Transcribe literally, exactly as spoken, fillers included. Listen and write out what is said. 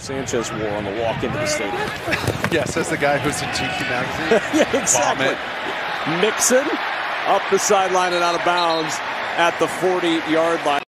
Sanchez wore on the walk into the stadium. Yes, as the guy who's in G Q magazine. Yeah, exactly. Mixon up the sideline and out of bounds at the forty-yard line.